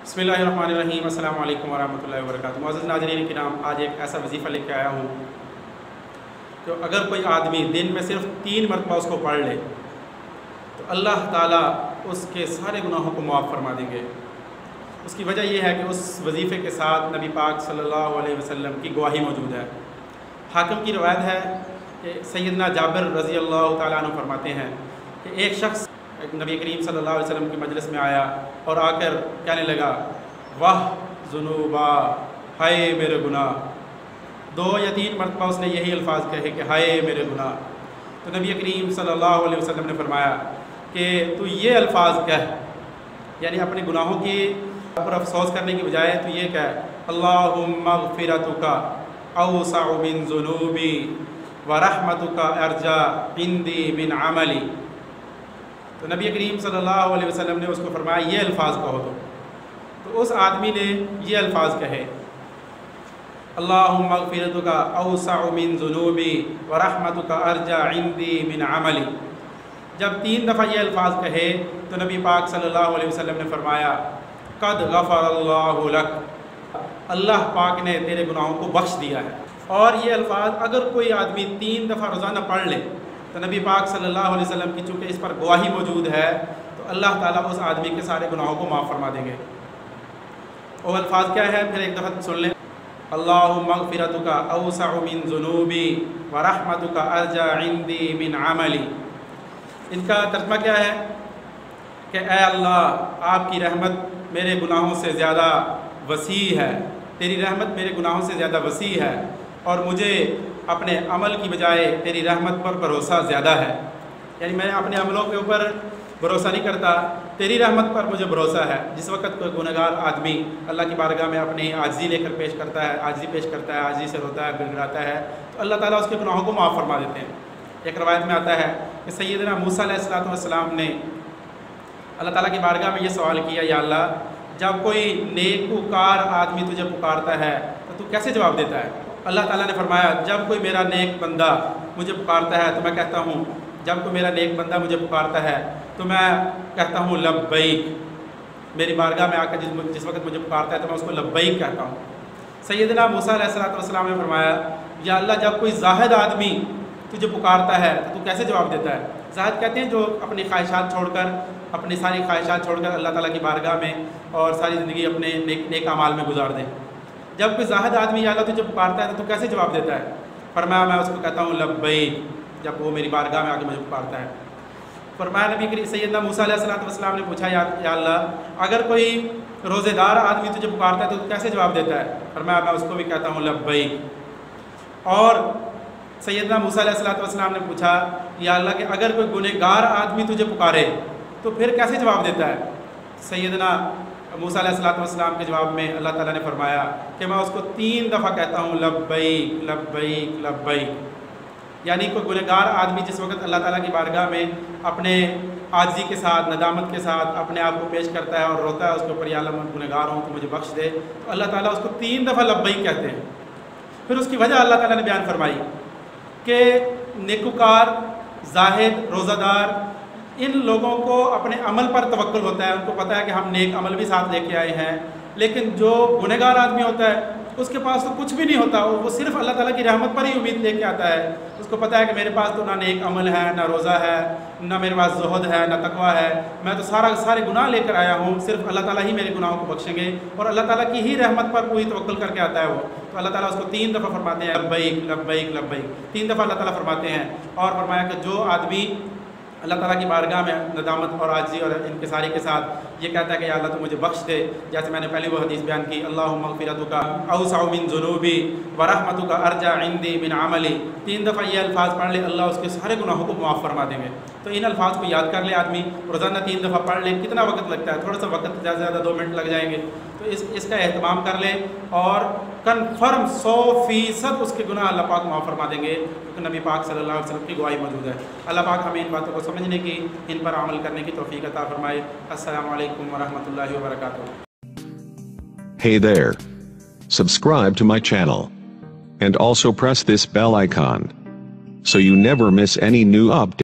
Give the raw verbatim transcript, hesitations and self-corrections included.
بسم اللہ الرحمن الرحیم، السلام علیکم ورحمۃ اللہ وبرکاتہ۔ معزز ناظرین کرام، آج ایک ایسا وظیفہ لے کے آیا ہوں کہ اگر کوئی آدمی دن میں صرف تین مرتبہ اس کو پڑھ لے تو اللہ تعالیٰ اس کے سارے گناہوں کو معاف فرما دیں گے۔ اس کی وجہ یہ ہے کہ اس وظیفے کے ساتھ نبی پاک صلی اللہ علیہ وسلم کی گواہی موجود ہے۔ حاکم کی روایت ہے کہ سیدنا جابر رضی اللہ تعالیٰ عنہ فرماتے ہیں کہ ایک شخص نبی کریم صلی اللہ علیہ وسلم کی مجلس میں آیا اور آ کر کہنے لگا، واہ ذنوبا، ہائے میرے گناہ۔ دو یا تین مرتبہ اس نے یہی الفاظ کہے کہ ہائے میرے گناہ۔ تو نبی کریم صلی اللہ علیہ وسلم نے فرمایا کہ تو یہ الفاظ کہہ، یعنی اپنے گناہوں کی پر افسوس کرنے کی بجائے تو یہ کہہ، اللہم مغفرتک اوسع من ذنوبی ورحمتک ارجا عندی من عملی۔ تو نبی کریم صلی اللہ علیہ وسلم نے اس کو فرمایا یہ الفاظ کہو تو تو اس آدمی نے یہ الفاظ کہے، اللہم مغفرتک اوسع من ذنوبی ورحمتک ارجا عندی من عملی۔ جب تین دفعہ یہ الفاظ کہے تو نبی پاک صلی اللہ علیہ وسلم نے فرمایا، قد غفر اللہ لک، اللہ پاک نے تیرے گناہوں کو بخش دیا ہے۔ اور یہ الفاظ اگر کوئی آدمی تین دفعہ روزانہ پڑھ لے تو نبی پاک صلی اللہ علیہ وسلم کی چونکہ اس پر گواہی موجود ہے تو اللہ تعالیٰ اس آدمی کے سارے گناہوں کو معاف فرما دیں گے۔ وہ الفاظ کیا ہے؟ پھر ایک دفعہ سن لیں، اللہم مغفرتک اوسع من ذنوبی ورحمتک ارجا عندی من عملی۔ ان کا ترجمہ کیا ہے کہ اے اللہ، آپ کی رحمت میرے گناہوں سے زیادہ وسیع ہے، تیری رحمت میرے گناہوں سے زیادہ وسیع ہے اور مجھے اپنے عمل کی بجائے تیری رحمت پر بھروسہ زیادہ ہے۔ یعنی میں اپنے عملوں کے اوپر بھروسہ نہیں کرتا، تیری رحمت پر مجھے بھروسہ ہے۔ جس وقت کوئی گنہگار آدمی اللہ کی بارگاہ میں اپنی عاجزی لے کر پیش کرتا ہے، عاجزی پیش کرتا ہے، عاجزی سے روتا ہے، گڑگڑاتا ہے، تو اللہ تعالیٰ اس کے گناہوں کو معاف فرما دیتے ہیں۔ ایک روایت میں آتا ہے کہ سیدنا موسیٰ علیہ الصلوۃ والسلام نے اللہ تعالیٰ کی بارگاہ میں یہ سوال کیا، یا اللہ، جب کوئی نیکوکار آدمی تجھے پکارتا ہے تو تو کیسے جواب دیتا ہے؟ اللہ تعالیٰ نے فرمایا، جب کوئی میرا نیک بندہ مجھے پکارتا ہے تو میں کہتا ہوں جب کوئی میرا نیک بندہ مجھے پکارتا ہے تو میں کہتا ہوں لبیک۔ میری بارگاہ میں آ کر جس جس وقت مجھے پکارتا ہے تو میں اس کو لبیک کہتا ہوں۔ سیدنا موسیٰ علیہ الصلوۃ والسلام نے فرمایا، یا اللہ، جب کوئی زاہد آدمی تجھے پکارتا ہے تو تو کیسے جواب دیتا ہے؟ زاہد کہتے ہیں جو اپنی خواہشات چھوڑ کر، اپنی ساری خواہشات چھوڑ کر اللہ تعالیٰ کی بارگاہ میں اور ساری زندگی اپنے نیک نیک اعمال میں گزار دے۔ جب کوئی زاہد آدمی یا اللہ تجھے پکارتا ہے تو تو کیسے جواب دیتا ہے؟ فرمایا، میں اس کو کہتا ہوں لبیک، جب وہ میری بارگاہ میں آ کے مجھے پکارتا ہے۔ فرمایا نبی کریم سیدنا موسیٰ علیہ الصلوۃ والسلام نے پوچھا، یا اللہ، اگر کوئی روزے دار آدمی تجھے پکارتا ہے تو تو کیسے جواب دیتا ہے؟ فرمایا، میں اس کو بھی کہتا ہوں لبیک۔ اور سیدنا موسیٰ علیہ الصلوۃ والسلام نے پوچھا، یا اللہ، کہ اگر کوئی گنہگار آدمی تجھے پکارے تو پھر کیسے جواب دیتا ہے؟ سیدنا موسیٰ علیہ الصلوۃ والسلام کے جواب میں اللہ تعالیٰ نے فرمایا کہ میں اس کو تین دفعہ کہتا ہوں لبیک لبیک لبیک۔ یعنی کوئی گنہگار آدمی جس وقت اللہ تعالیٰ کی بارگاہ میں اپنے عاجزی کے ساتھ، ندامت کے ساتھ اپنے آپ کو پیش کرتا ہے اور روتا ہے اس کے اوپر، یا اللہ، میں گنہگار ہوں تو مجھے بخش دے، تو اللہ تعالیٰ اس کو تین دفعہ لبیک کہتے ہیں۔ پھر اس کی وجہ اللہ تعالیٰ نے بیان فرمائی کہ نیکوکار، زاہد، روزہ دار، ان لوگوں کو اپنے عمل پر توکل ہوتا ہے، ان کو پتہ ہے کہ ہم نیک عمل بھی ساتھ لے کے آئے ہیں، لیکن جو گنہگار آدمی ہوتا ہے اس کے پاس تو کچھ بھی نہیں ہوتا، وہ صرف اللہ تعالیٰ کی رحمت پر ہی امید لے کے آتا ہے۔ اس کو پتہ ہے کہ میرے پاس تو نہ نیک عمل ہے، نہ روزہ ہے، نہ میرے پاس زہد ہے، نہ تقویٰ ہے، میں تو سارا سارے گناہ لے کر آیا ہوں، صرف اللہ تعالیٰ ہی میرے گناہوں کو بخشیں گے، اور اللہ تعالیٰ کی ہی رحمت پر پوری توکل کر کے آتا ہے وہ، تو اللہ تعالیٰ اس کو تین دفعہ فرماتے ہیں لبیک لبیک لبیک، تین دفعہ اللہ تعالیٰ فرماتے ہیں۔ اور فرمایا کہ جو آدمی اللہ تعالیٰ کی بارگاہ میں ندامت اور عاجزی اور انکساری کے ساتھ یہ کہتا ہے کہ یا اللہ تو مجھے بخش دے، جیسے میں نے پہلے وہ حدیث بیان کی، اللہم مغفرتک اوسع من ذنوبی ورحمتک ارجا عندی من عملی، تین دفعہ یہ الفاظ پڑھ لے، اللہ اس کے سارے گناہوں کو معاف فرما دیں گے۔ تو ان الفاظ کو یاد کر لے آدمی، روزانہ تین دفعہ پڑھ لے۔ کتنا وقت لگتا ہے؟ تھوڑا سا وقت، زیادہ سے زیادہ دو منٹ لگ جائیں گے، تو اس اس کا اہتمام کر لے اور کنفرم سو فیصد اس کے گناہ اللہ پاک معاف فرما دیں گے، کیونکہ نبی پاک صلی اللہ علیہ وسلم کی گواہی موجود ہے۔ اللہ پاک ہمیں ان باتوں کو سمجھنے کی، ان پر عمل کرنے کی توفیق عطا فرمائے۔ السلام علیکم ورحمۃ اللہ وبرکاتہ۔ Hey there. Subscribe to my channel. And also press this bell icon so you never miss any new update.